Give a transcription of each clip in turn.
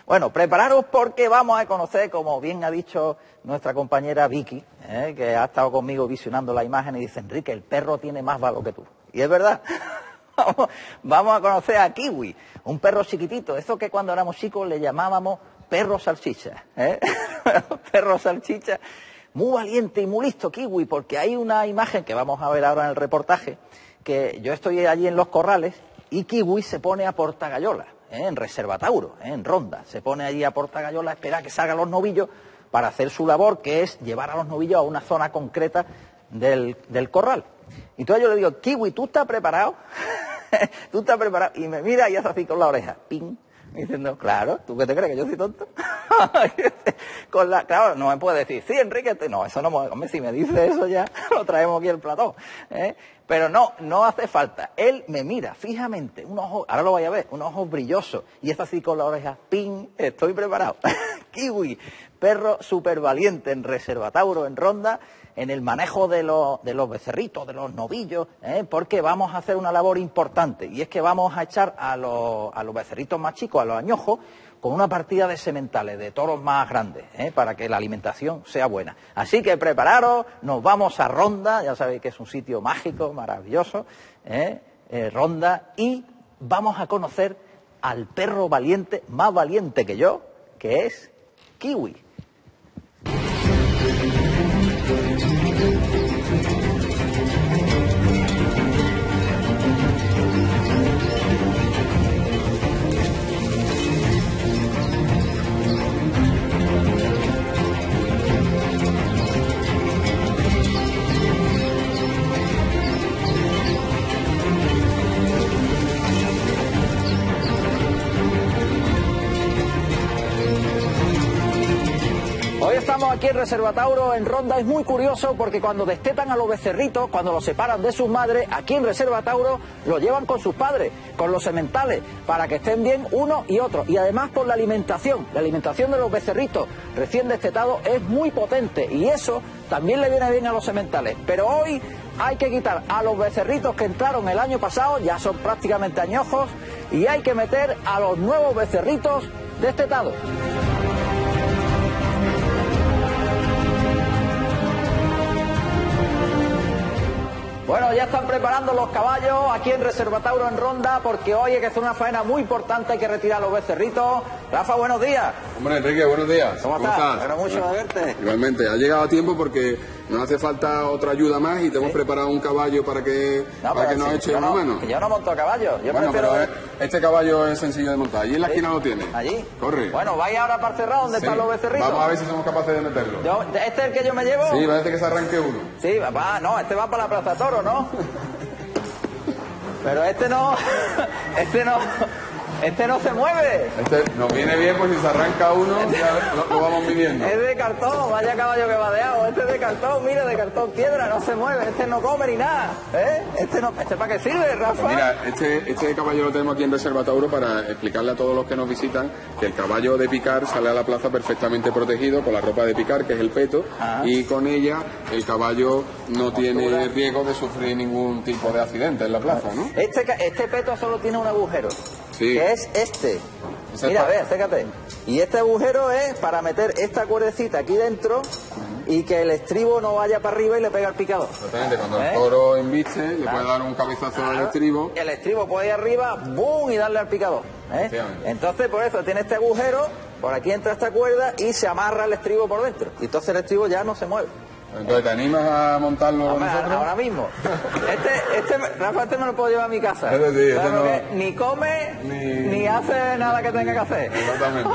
Bueno, prepararos porque vamos a conocer, como bien ha dicho nuestra compañera Vicky, que ha estado conmigo visionando la imagen y dice, Enrique, el perro tiene más valor que tú. Y es verdad. Vamos a conocer a Kiwi, un perro chiquitito, eso que cuando éramos chicos le llamábamos perro salchicha. Perro salchicha, muy valiente y muy listo Kiwi, porque hay una imagen que vamos a ver ahora en el reportaje, que yo estoy allí en los corrales y Kiwi se pone a portagallola. En Reserva Tauro, en Ronda. Se pone allí a portagallola a esperar que salgan los novillos para hacer su labor, que es llevar a los novillos a una zona concreta del corral. Y entonces yo le digo, Kiwi, ¿tú estás preparado? ¿Tú estás preparado? Y me mira y hace así con la oreja, ping, diciendo, claro, ¿tú qué te crees, que yo soy tonto? Claro, no me puede decir, sí, Enrique, no, eso no, hombre, si me dice eso ya lo traemos aquí al plató, Pero no hace falta. Él me mira fijamente, un ojo, ahora lo vaya a ver, un ojo brilloso, y es así con la oreja, ping, estoy preparado. Kiwi, perro súper valiente en Reserva Tauro, en Ronda, en el manejo de los becerritos, de los novillos, porque vamos a hacer una labor importante, y es que vamos a echar a los becerritos más chicos, a los añojos, con una partida de sementales, de toros más grandes, para que la alimentación sea buena. Así que prepararos, nos vamos a Ronda, ya sabéis que es un sitio mágico, maravilloso, Ronda, y vamos a conocer al perro valiente, más valiente que yo, que es Kiwi. Estamos aquí en Reserva Tauro, en Ronda. Es muy curioso porque cuando destetan a los becerritos, cuando los separan de sus madres, aquí en Reserva Tauro los llevan con sus padres, con los sementales, para que estén bien uno y otro. Y además por la alimentación de los becerritos recién destetados es muy potente y eso también le viene bien a los sementales. Pero hoy hay que quitar a los becerritos que entraron el año pasado, ya son prácticamente añojos, y hay que meter a los nuevos becerritos destetados. Bueno, ya están preparando los caballos aquí en Reserva Tauro en Ronda, porque hoy hay que hacer una faena muy importante, hay que retirar los becerritos. Rafa, buenos días. Hombre, Enrique, buenos días. ¿Cómo estás? Bueno, mucho de verte. Igualmente, ha llegado a tiempo porque nos hace falta otra ayuda más y te hemos preparado un caballo para que nos eche una mano. Yo no monto a caballo, yo bueno, prefiero... pero este caballo es sencillo de montar. Allí en la esquina lo tiene. ¿Allí? Corre. Bueno, vais ahora para el cerrado donde están los becerritos. Vamos a ver si somos capaces de meterlo. ¿Este es el que yo me llevo? Sí, parece que se arranque uno. Sí, no, este va para la Plaza Toro, ¿no? Pero este no se mueve. Este nos viene bien, pues si se arranca uno, ya lo vamos midiendo. Es de cartón, vaya caballo que vadeado. Este es de cartón, mira, de cartón piedra, no se mueve. Este no come ni nada. ¿Este para qué sirve, Rafa? Pues mira, este caballo lo tenemos aquí en Reserva Tauro para explicarle a todos los que nos visitan que el caballo de picar sale a la plaza perfectamente protegido con la ropa de picar, que es el peto, y con ella el caballo no tiene riesgo de sufrir ningún tipo de accidente en la plaza, ¿no? Este peto solo tiene un agujero. Sí. Que es este. Mira, ve, acércate. Y este agujero es para meter esta cuerdecita aquí dentro y que el estribo no vaya para arriba y le pega al picador. Exactamente, cuando el toro embiste, le puede dar un cabezazo al estribo. El estribo puede ir arriba, ¡boom!, y darle al picador. Entonces, por eso tiene este agujero, por aquí entra esta cuerda y se amarra el estribo por dentro. Y entonces el estribo ya no se mueve. Entonces, ¿te animas a montarlo con nosotros? Ahora mismo. Rafa, me lo puedo llevar a mi casa. Claro, que ni come, ni hace nada que tenga que hacer. Exactamente.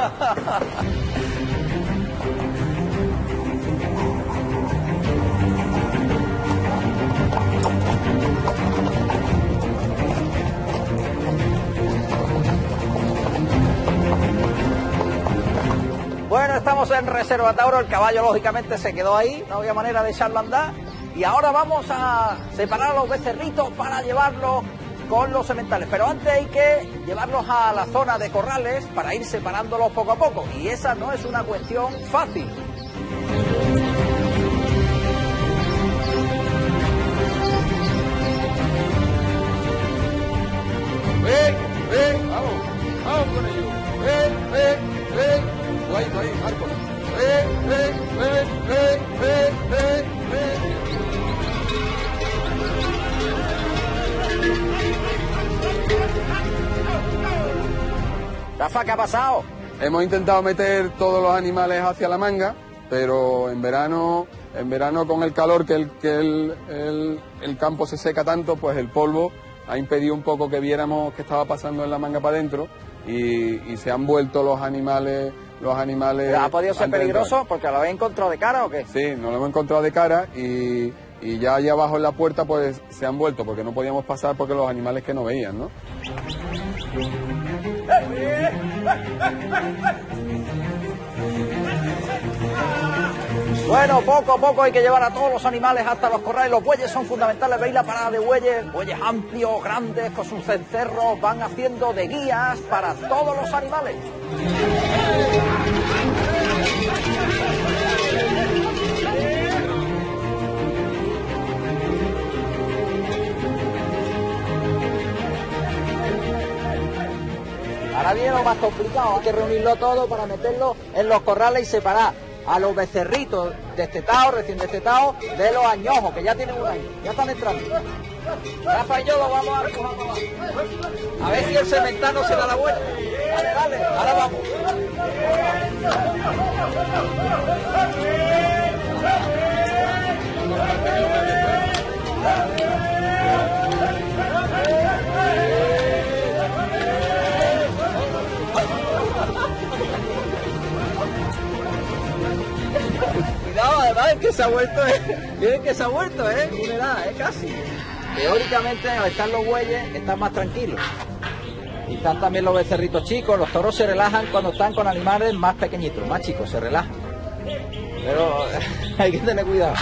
Bueno, estamos en Reserva Tauro, el caballo lógicamente se quedó ahí, no había manera de echarlo a andar, y ahora vamos a separar a los becerritos para llevarlos con los sementales, pero antes hay que llevarlos a la zona de corrales para ir separándolos poco a poco, y esa no es una cuestión fácil. Vamos con ellos. ahí, Marcos. Rafa, ¿qué ha pasado? Hemos intentado meter todos los animales hacia la manga, pero en verano con el calor que el campo se seca tanto, pues el polvo ha impedido un poco que viéramos qué estaba pasando en la manga para adentro y se han vuelto los animales. ¿Pero ha podido ser peligroso porque lo habéis encontrado de cara o qué? Sí, nos lo hemos encontrado de cara y ya allá abajo en la puerta pues se han vuelto porque no podíamos pasar porque los animales que no veían, ¿no? Bueno, poco a poco hay que llevar a todos los animales hasta los corrales. Los bueyes son fundamentales. Veis la parada de bueyes amplios, grandes, con sus cencerros, van haciendo de guías para todos los animales. Ahora viene lo más complicado, hay que reunirlo todo para meterlo en los corrales y separar a los becerritos destetados, recién destetados, de los añojos, que ya tienen un año, ya están entrando. Rafa y yo lo vamos a recoger para abajo. A ver si el cementano se da la vuelta. Dale, dale, ahora vamos. Cuidado, además es que se ha vuelto, humedad, casi. Teóricamente, al estar los bueyes, están más tranquilos. Y están también los becerritos chicos. Los toros se relajan cuando están con animales más pequeñitos, más chicos, se relajan. Pero hay que tener cuidado.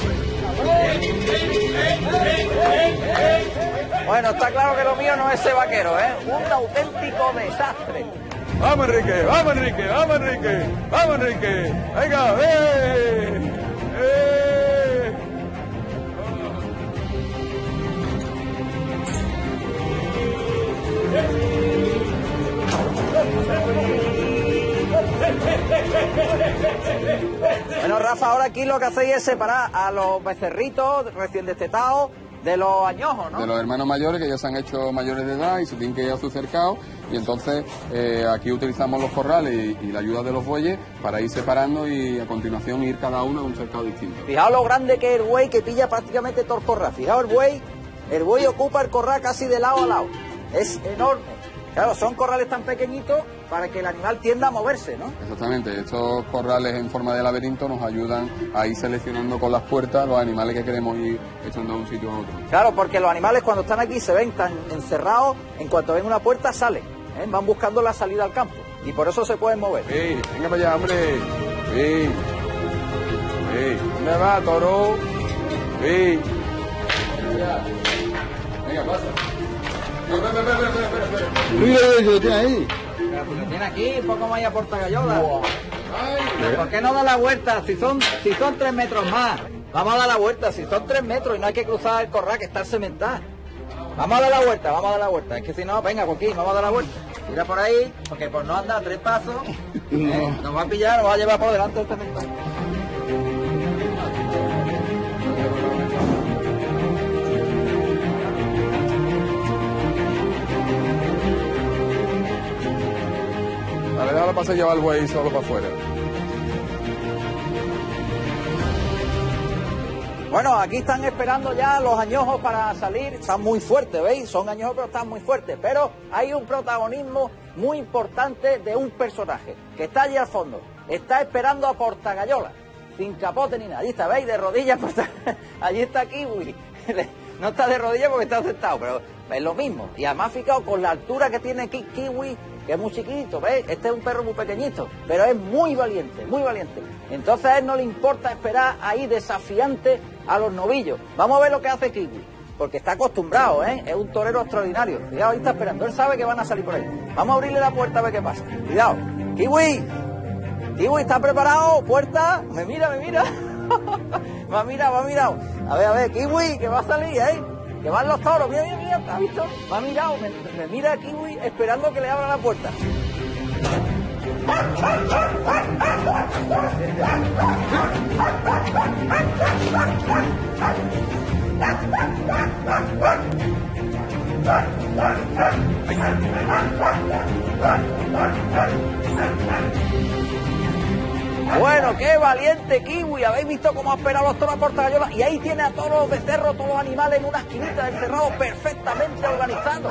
Bueno, está claro que lo mío no es ser vaquero, un auténtico desastre. ¡Vamos, Enrique! ¡Vamos, Enrique! ¡Vamos, Enrique! ¡Vamos, Enrique! ¡Venga! Bueno, Rafa, ahora aquí lo que hacéis es separar a los becerritos recién destetados de los añojos, ¿no? De los hermanos mayores que ya se han hecho mayores de edad y se tienen que ir a su cercado. Y entonces aquí utilizamos los corrales y la ayuda de los bueyes para ir separando y a continuación ir cada uno a un cercado distinto. Fijaos lo grande que es el buey, que pilla prácticamente todo el corral. Fijaos el buey ocupa el corral casi de lado a lado. Es enorme. Claro, son corrales tan pequeñitos para que el animal tienda a moverse, ¿no? Exactamente, estos corrales en forma de laberinto nos ayudan a ir seleccionando con las puertas los animales que queremos ir echando de un sitio a otro. Claro, porque los animales cuando están aquí se ven tan encerrados, en cuanto ven una puerta salen, van buscando la salida al campo y por eso se pueden mover. ¡Sí! ¡Venga para allá, hombre! ¡Sí! ¡Sí! ¿Dónde va, toro? ¡Sí! Venga, pasa. Mira lo que tiene ahí. Pero porque tiene aquí, un poco más allá por Portagallola. ¿Por qué no da la vuelta? Si son 3 metros más. Vamos a dar la vuelta, si son 3 metros y no hay que cruzar el corral que está cementado. Vamos a dar la vuelta, Es que si no, venga, Joaquín, vamos a dar la vuelta. Mira por ahí, porque por no andar 3 pasos, nos va a pillar, nos va a llevar por delante del cemental. A ver, ahora pasa a llevar el buey solo para afuera. Bueno, aquí están esperando ya los añojos para salir. Están muy fuertes, ¿veis? Son añojos, pero están muy fuertes. Pero hay un protagonismo muy importante de un personaje que está allí al fondo. Está esperando a Portagallola, sin capote ni nada. Allí está, ¿veis? De rodillas. Allí está Kiwi. No está de rodillas porque está sentado, pero es lo mismo. Y además, fijaos, con la altura que tiene Kiwi, que es muy chiquito, ¿ves? Este es un perro muy pequeñito, pero es muy valiente, muy valiente. Entonces a él no le importa esperar ahí desafiante a los novillos. Vamos a ver lo que hace Kiwi, porque está acostumbrado, es un torero extraordinario. Cuidado, ahí está esperando, él sabe que van a salir por ahí. Vamos a abrirle la puerta a ver qué pasa. Cuidado, Kiwi, ¿está preparado? ¿Puerta? Me mira. me ha mirado. A ver, Kiwi, que va a salir, que van los toros, mira, ¿has visto? Me ha mirado, me mira Kiwi esperando que le abra la puerta. Bueno, qué valiente Kiwi, habéis visto cómo ha esperado los toros a Portagallola y ahí tiene a todos los becerros, todos los animales en una esquinita del cerrado perfectamente organizados.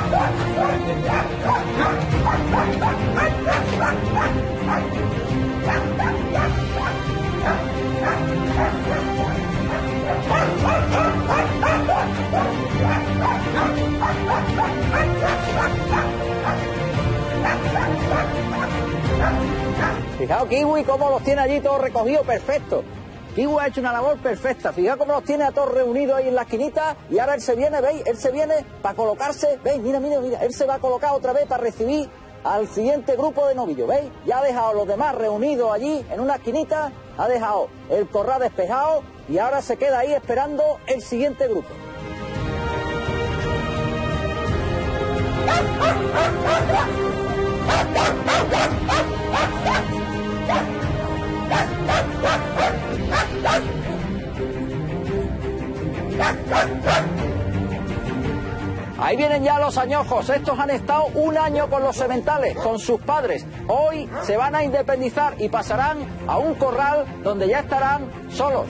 Fijaos Kiwi cómo los tiene allí todos recogidos, perfecto. Kiwi ha hecho una labor perfecta. Fijaos cómo los tiene a todos reunidos ahí en la esquinita y ahora él se viene, ¿veis? Él se viene para colocarse, ¿veis? Mira, mira, mira. Él se va a colocar otra vez para recibir al siguiente grupo de novillos, ¿veis? Ya ha dejado a los demás reunidos allí en una esquinita, ha dejado el corral despejado y ahora se queda ahí esperando el siguiente grupo. Ahí vienen ya los añojos, estos han estado un año con los sementales, con sus padres. Hoy se van a independizar y pasarán a un corral donde ya estarán solos.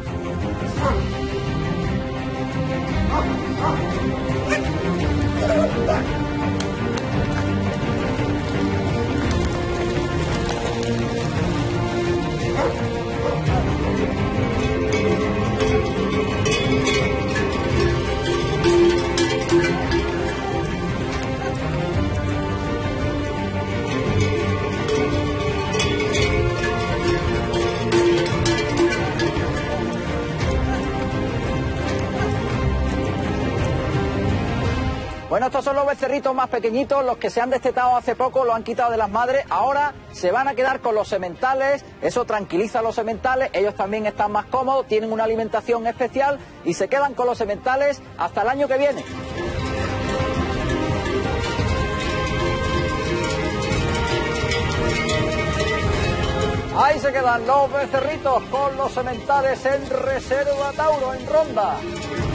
Bueno, estos son los becerritos más pequeñitos, los que se han destetado hace poco, lo han quitado de las madres, ahora se van a quedar con los sementales, eso tranquiliza a los sementales, ellos también están más cómodos, tienen una alimentación especial y se quedan con los sementales hasta el año que viene. Ahí se quedan los becerritos con los sementales en Reserva Tauro, en Ronda.